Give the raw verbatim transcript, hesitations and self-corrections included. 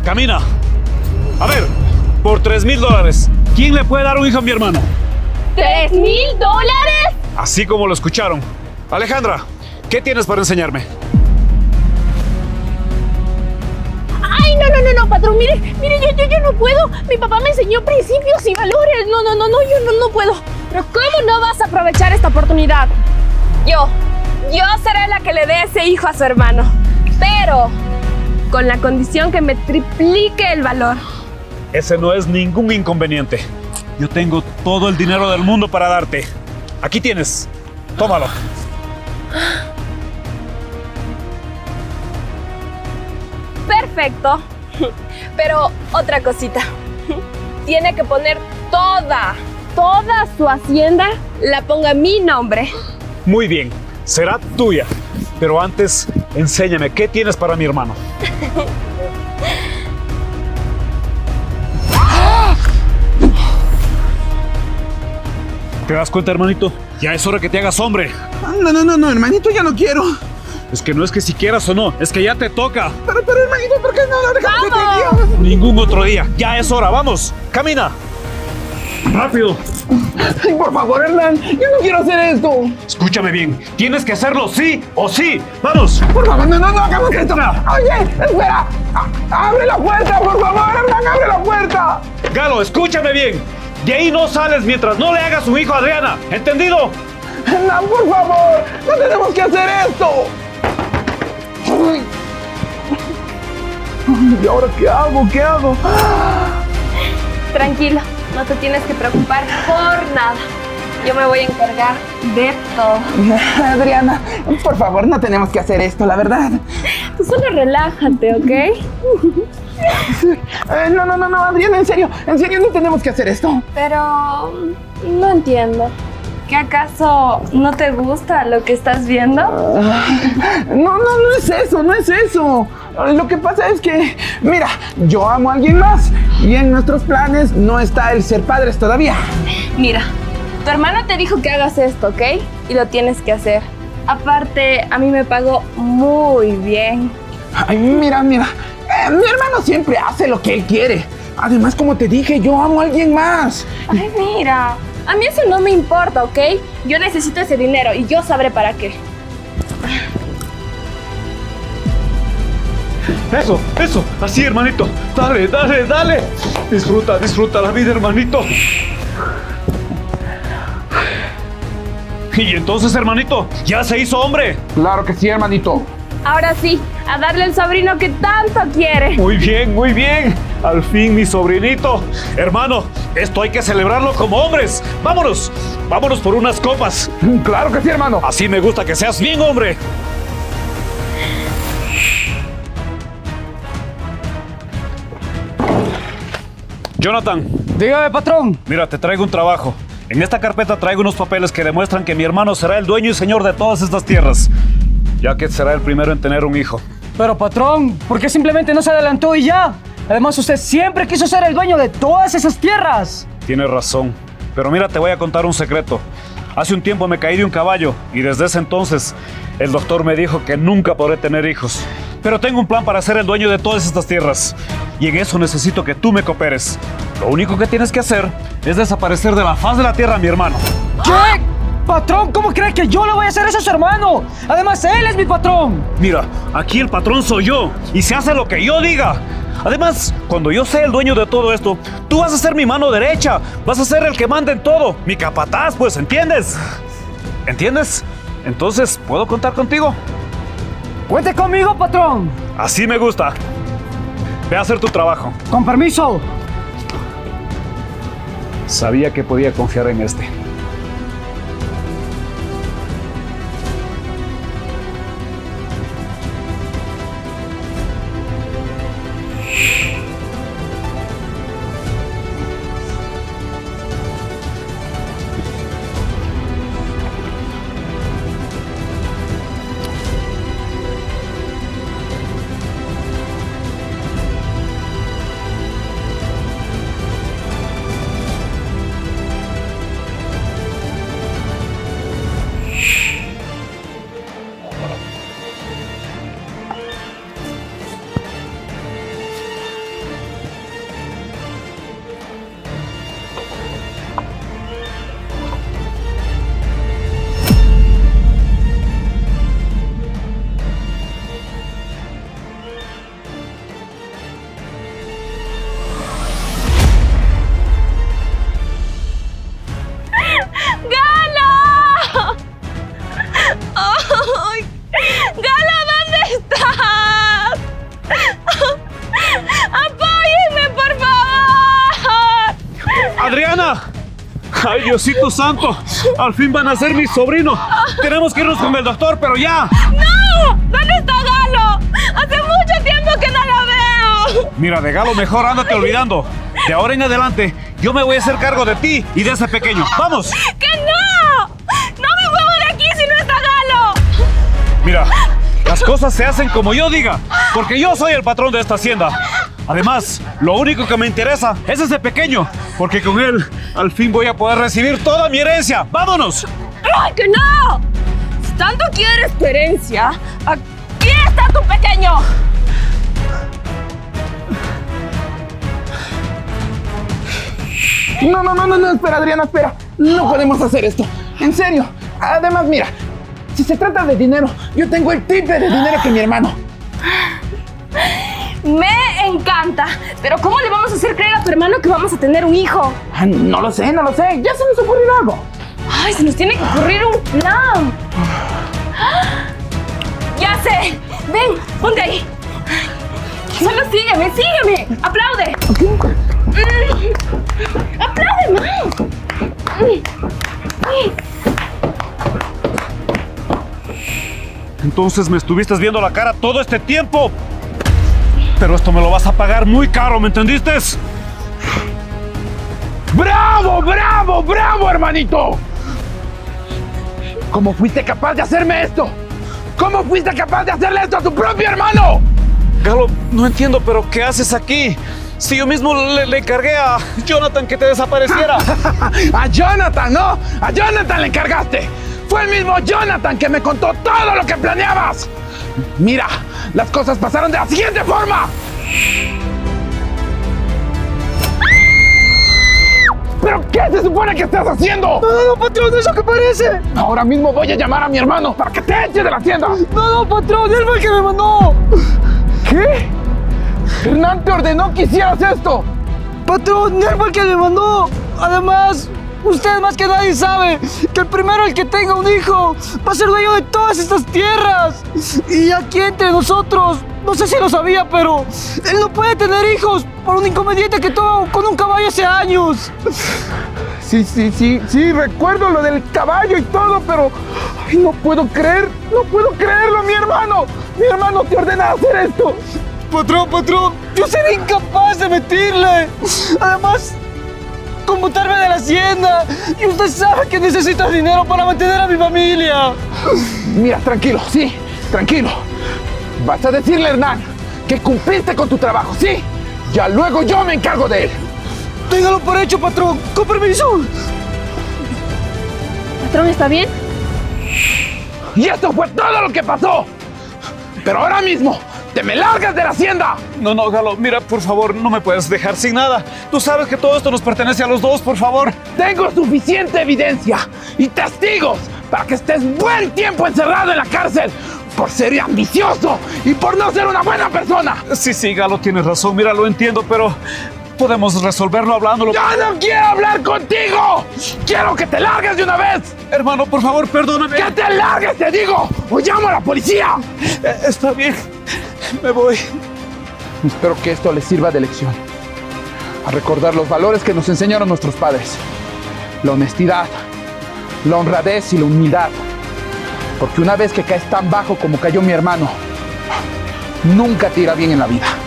Camina. A ver, por tres mil dólares, ¿quién le puede dar un hijo a mi hermano? ¿Tres mil dólares? Así como lo escucharon. Alejandra, ¿qué tienes para enseñarme? Ay, no, no, no, no, patrón, mire, mire, yo, yo, yo no puedo. Mi papá me enseñó principios y valores. No, no, no, no, yo no, no puedo. Pero ¿cómo no vas a aprovechar esta oportunidad? Yo, yo seré la que le dé ese hijo a su hermano. Pero con la condición que me triplique el valor. Ese no es ningún inconveniente. Yo tengo todo el dinero del mundo para darte. Aquí tienes. Tómalo. Perfecto. Pero otra cosita. Tiene que poner toda, toda su hacienda, la ponga a mi nombre. Muy bien. Será tuya. Pero antes, enséñame, ¿qué tienes para mi hermano? ¿Te das cuenta, hermanito? Ya es hora que te hagas hombre. No, no, no, no, hermanito, ya no quiero. Es que no es que si quieras o no, es que ya te toca. Pero, pero, hermanito, ¿por qué no lo dejamos ¡Vamos! otro día? Ningún otro día. Ya es hora, vamos. Camina. Rápido. Ay, por favor, Hernán, yo no quiero hacer esto. Escúchame bien. Tienes que hacerlo sí o sí. Vamos. Por favor, no, no, no hagamos esto. Oye, espera. A- abre la puerta, por favor, Hernán, abre la puerta. Galo, escúchame bien. De ahí no sales mientras no le hagas su hijo a Adriana. ¿Entendido? Hernán, por favor, no tenemos que hacer esto. Ay. ¿Y ahora qué hago? ¿Qué hago? Tranquilo, no te tienes que preocupar por nada. Yo me voy a encargar de todo. Adriana, por favor, no tenemos que hacer esto, la verdad. Tú solo relájate, ¿ok? Eh, no, no, no, no, Adriana, en serio, en serio no tenemos que hacer esto. Pero no entiendo. ¿Qué acaso no te gusta lo que estás viendo? No, no, no es eso, no es eso. Lo que pasa es que, mira, yo amo a alguien más y en nuestros planes no está el ser padres todavía. Mira, tu hermano te dijo que hagas esto, ¿ok? Y lo tienes que hacer. Aparte, a mí me pagó muy bien. Ay, mira, mira, eh, mi hermano siempre hace lo que él quiere. Además, como te dije, yo amo a alguien más. Ay, mira, a mí eso no me importa, ¿ok? Yo necesito ese dinero y yo sabré para qué. Eso, eso. Así, hermanito. Dale, dale, dale. Disfruta, disfruta la vida, hermanito. Y entonces, hermanito, ya se hizo hombre. Claro que sí, hermanito. Ahora sí, a darle el sobrino que tanto quiere. Muy bien, muy bien. Al fin, mi sobrinito. Hermano, esto hay que celebrarlo como hombres. Vámonos, vámonos por unas copas. Claro que sí, hermano. Así me gusta que seas bien hombre. Jonathan. Dígame, patrón. Mira, te traigo un trabajo. En esta carpeta traigo unos papeles que demuestran que mi hermano será el dueño y señor de todas estas tierras, ya que será el primero en tener un hijo. Pero, patrón, ¿por qué simplemente no se adelantó y ya? Además, usted siempre quiso ser el dueño de todas esas tierras. Tienes razón. Pero mira, te voy a contar un secreto. Hace un tiempo me caí de un caballo y desde ese entonces el doctor me dijo que nunca podré tener hijos. Pero tengo un plan para ser el dueño de todas estas tierras. Y en eso necesito que tú me cooperes. Lo único que tienes que hacer es desaparecer de la faz de la tierra a mi hermano. ¿Qué? Patrón, ¿cómo cree que yo le voy a hacer eso a su hermano? Además, él es mi patrón. Mira, aquí el patrón soy yo y se hace lo que yo diga. Además, cuando yo sea el dueño de todo esto, tú vas a ser mi mano derecha. Vas a ser el que manda en todo. Mi capataz, pues, ¿entiendes? ¿Entiendes? Entonces, ¿puedo contar contigo? Cuente conmigo, patrón. Así me gusta. Ve a hacer tu trabajo. Con permiso. Sabía que podía confiar en este. ¡Ay, Diosito santo! ¡Al fin van a ser mi sobrino! Tenemos que irnos con el doctor, pero ya. ¡No! ¿Dónde está Galo? Hace mucho tiempo que no lo veo. Mira, de Galo mejor ándate olvidando. De ahora en adelante, yo me voy a hacer cargo de ti y de ese pequeño. ¡Vamos! ¡Que no! ¡No me muevo de aquí si no está Galo! Mira, las cosas se hacen como yo diga, porque yo soy el patrón de esta hacienda. Además, lo único que me interesa es ese pequeño, porque con él al fin voy a poder recibir toda mi herencia. ¡Vámonos! ¡Ay, que no! Si tanto quieres tu herencia, aquí está tu pequeño. No, no, no, no, no, espera, Adriana, espera. No podemos hacer esto. En serio. Además, mira, si se trata de dinero, yo tengo el triple de dinero que mi hermano. Me encanta. Pero ¿cómo le vamos a hacer creer a tu hermano que vamos a tener un hijo? Ah, no lo sé, no lo sé. Ya se nos ocurrirá algo. Ay, se nos tiene que ocurrir un plan. Ya sé. Ven, ponte ahí. Solo sígueme, sígueme. Aplaude. Okay. Mm. Aplaude más. Entonces me estuviste viendo la cara todo este tiempo. Pero esto me lo vas a pagar muy caro, ¿me entendiste? ¡Bravo, bravo, bravo, hermanito! ¿Cómo fuiste capaz de hacerme esto? ¿Cómo fuiste capaz de hacerle esto a tu propio hermano? Galo, no entiendo, pero ¿qué haces aquí? Si yo mismo le, le encargué a Jonathan que te desapareciera. A Jonathan, ¿no? A Jonathan le encargaste. Fue el mismo Jonathan que me contó todo lo que planeabas. Mira, las cosas pasaron de la siguiente forma. ¿Pero qué se supone que estás haciendo? No, no, patrón, ¿eso qué parece? Ahora mismo voy a llamar a mi hermano para que te eche de la hacienda. No, no, patrón, él fue el que me mandó. ¿Qué? Hernán te ordenó que hicieras esto. Patrón, él fue el que me mandó. Además, usted más que nadie sabe que el primero el que tenga un hijo va a ser dueño de todas estas tierras. Y aquí entre nosotros, no sé si lo sabía, pero él no puede tener hijos por un inconveniente que tuvo con un caballo hace años. Sí, sí, sí, sí, recuerdo lo del caballo y todo, pero ay, no puedo creer, no puedo creerlo, mi hermano. Mi hermano te ordena hacer esto. Patrón, patrón, yo seré incapaz de mentirle. Además, conmutarme de la hacienda. Y usted sabe que necesito dinero para mantener a mi familia. Mira, tranquilo, sí, tranquilo. Vas a decirle a Hernán que cumpliste con tu trabajo, ¿sí? Ya luego yo me encargo de él. Téngalo por hecho, patrón. Con permiso. ¿Patrón, está bien? Y esto fue todo lo que pasó. Pero ahora mismo te me largas de la hacienda. No, no, Galo, mira, por favor, no me puedes dejar sin nada. Tú sabes que todo esto nos pertenece a los dos, por favor. Tengo suficiente evidencia y testigos para que estés buen tiempo encerrado en la cárcel por ser ambicioso y por no ser una buena persona. Sí, sí, Galo, tienes razón, mira, lo entiendo, pero podemos resolverlo hablándolo. ¡Yo no quiero hablar contigo! ¡Quiero que te largues de una vez! Hermano, por favor, perdóname. ¡Que te largues, te digo! ¡O llamo a la policía! Eh, está bien, me voy. Espero que esto les sirva de lección. A recordar los valores que nos enseñaron nuestros padres. La honestidad, la honradez y la humildad. Porque una vez que caes tan bajo como cayó mi hermano, nunca te irá bien en la vida.